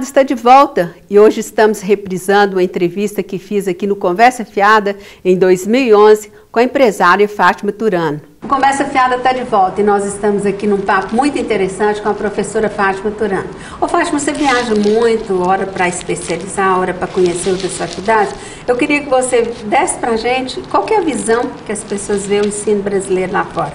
está de volta e hoje estamos reprisando uma entrevista que fiz aqui no Conversa Fiada em 2011 com a empresária Fátima Turano. O Conversa Fiada está de volta e nós estamos aqui num papo muito interessante com a professora Fátima Turano. Ô Fátima, você viaja muito, hora para especializar, hora para conhecer outras faculdades. Eu queria que você desse para a gente qual que é a visão que as pessoas veem o ensino brasileiro lá fora.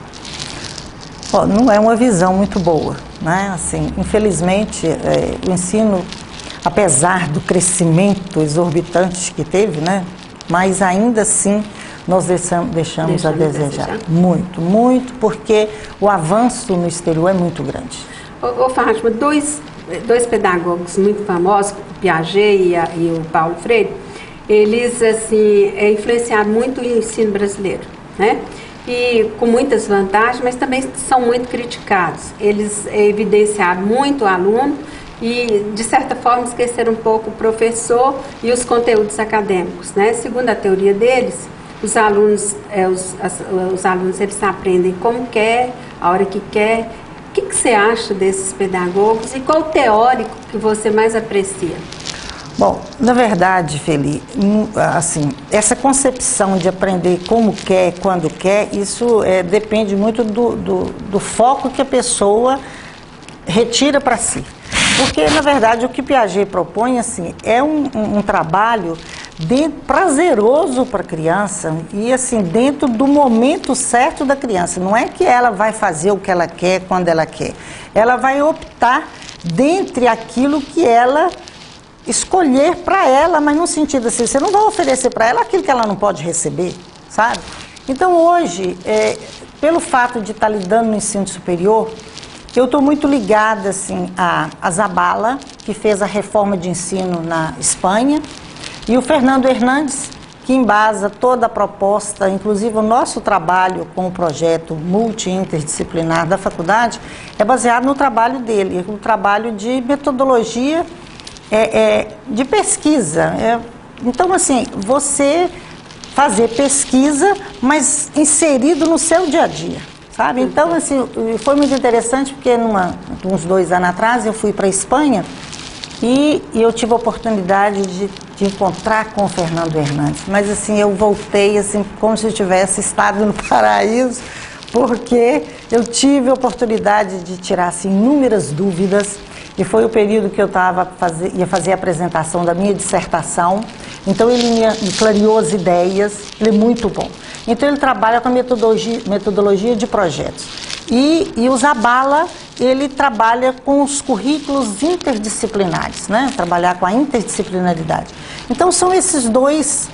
Não é uma visão muito boa, né? Assim, infelizmente, o ensino, apesar do crescimento exorbitante que teve, né? Mas ainda assim nós deixamos a desejar. Muito, porque o avanço no exterior é muito grande. Ô Fátima, dois pedagogos muito famosos, o Piaget e o Paulo Freire, eles assim, influenciaram muito o ensino brasileiro, né? E com muitas vantagens, mas também são muito criticados. Eles evidenciaram muito o aluno e, de certa forma, esqueceram um pouco o professor e os conteúdos acadêmicos, né? Segundo a teoria deles, os alunos eles aprendem como quer, a hora que quer. O que você acha desses pedagogos e qual teórico que você mais aprecia? Bom, na verdade, Feli, assim, essa concepção de aprender como quer, quando quer, isso depende muito do foco que a pessoa retira para si. Porque, na verdade, o que Piaget propõe, assim, é um trabalho prazeroso para a criança e, assim, dentro do momento certo da criança. Não é que ela vai fazer o que ela quer, quando ela quer. Ela vai optar dentre aquilo que ela escolher para ela, mas no sentido assim, você não vai oferecer para ela aquilo que ela não pode receber, sabe? Então hoje, pelo fato de estar lidando no ensino superior, eu estou muito ligada assim a Zabala, que fez a reforma de ensino na Espanha, e o Fernando Hernandes, que embasa toda a proposta, inclusive o nosso trabalho com o projeto multi-interdisciplinar da faculdade, é baseado no trabalho dele, no trabalho de metodologia de pesquisa. Então, assim, você fazer pesquisa, mas inserido no seu dia a dia, sabe? Então, assim, foi muito interessante porque uns 2 anos atrás eu fui para a Espanha e eu tive a oportunidade de encontrar com o Fernando Hernandes. Mas, assim, eu voltei, assim, como se eu tivesse estado no paraíso, porque eu tive a oportunidade de tirar, assim, inúmeras dúvidas. E foi o período que eu ia fazer a apresentação da minha dissertação. Então ele me clareou as ideias, ele é muito bom. Então ele trabalha com a metodologia de projetos. E o Zabala, ele trabalha com os currículos interdisciplinares, né? Trabalhar com a interdisciplinaridade. Então são esses dois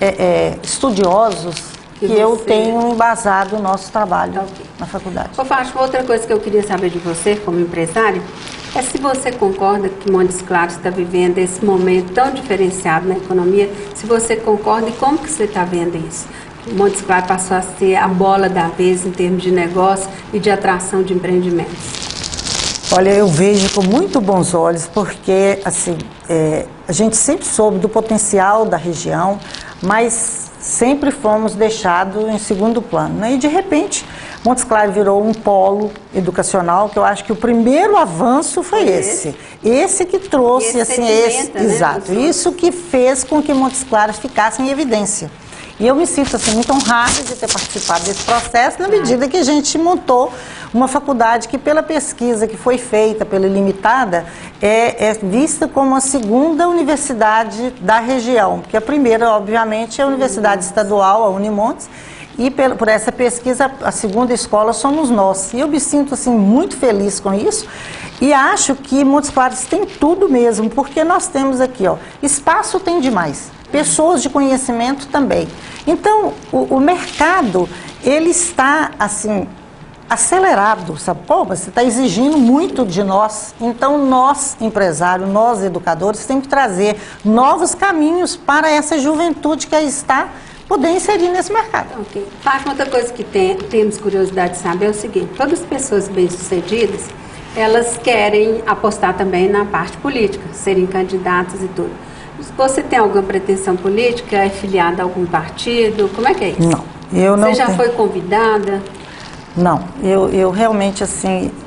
estudiosos que eu tenho embasado o nosso trabalho na faculdade. Ô Fátima, outra coisa que eu queria saber de você, como empresário, é se você concorda que Montes Claros está vivendo esse momento tão diferenciado na economia, se você concorda e como que você está vendo isso? Montes Claros passou a ser a bola da vez em termos de negócio e de atração de empreendimentos. Olha, eu vejo com muito bons olhos, porque assim, a gente sempre soube do potencial da região, mas sempre fomos deixados em segundo plano, né? E de repente Montes Claros virou um polo educacional, que eu acho que o primeiro avanço foi esse. Esse que trouxe, assim, exato, isso que fez com que Montes Claros ficasse em evidência. E eu me sinto, assim, muito honrada de ter participado desse processo, na medida que a gente montou uma faculdade que, pela pesquisa que foi feita, pela Ilimitada, é vista como a segunda universidade da região, porque a primeira, obviamente, é a Universidade Estadual, a Unimontes, e por essa pesquisa, a segunda escola somos nós. E eu me sinto, assim, muito feliz com isso e acho que Montes Claros tem tudo mesmo, porque nós temos aqui, ó, espaço tem demais, pessoas de conhecimento também. Então, o mercado, ele está, assim, acelerado, sabe? Você está exigindo muito de nós. Então, nós, empresários, nós, educadores, temos que trazer novos caminhos para essa juventude que aí está poder inserir nesse mercado. Ok. Fátima, outra coisa que temos curiosidade de saber é o seguinte: todas as pessoas bem-sucedidas, elas querem apostar também na parte política, serem candidatas e tudo. Você tem alguma pretensão política? É filiada a algum partido? Como é que é isso? Não, eu não. Você já foi convidada? Não, eu realmente, assim,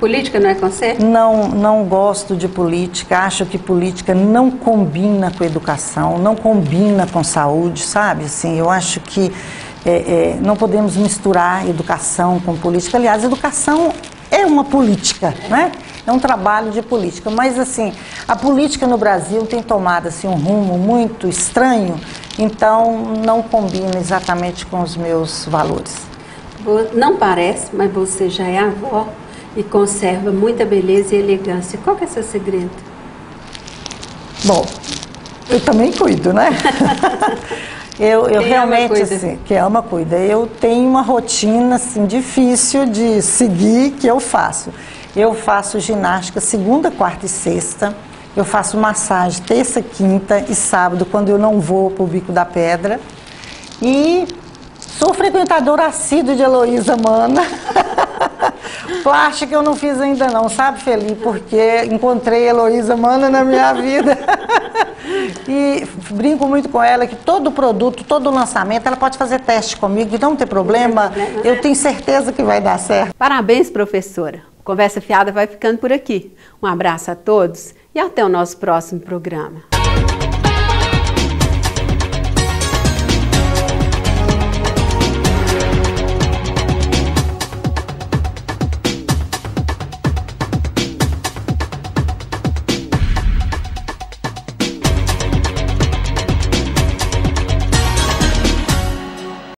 Política não é com você? Não gosto de política, acho que política não combina com educação, não combina com saúde, sabe? Assim, eu acho que não podemos misturar educação com política. Aliás, educação é uma política, né? É um trabalho de política, mas assim, a política no Brasil tem tomado assim, um rumo muito estranho, então não combina exatamente com os meus valores. Não parece, mas você já é avó e conserva muita beleza e elegância. Qual que é seu segredo? Bom, eu também cuido, né? Eu realmente, assim, que ama, cuida. Eu tenho uma rotina, assim, difícil de seguir, que eu faço. Eu faço ginástica segunda, quarta e sexta. Eu faço massagem terça, quinta e sábado, quando eu não vou para o Bico da Pedra. E sou frequentadora assídua de Heloísa Mana. Plástica eu não fiz ainda não, sabe, Feli? Porque encontrei Heloísa Mana na minha vida. E brinco muito com ela que todo produto, todo lançamento, ela pode fazer teste comigo, então não tem problema. Eu tenho certeza que vai dar certo. Parabéns, professora. Conversa Fiada vai ficando por aqui. Um abraço a todos e até o nosso próximo programa.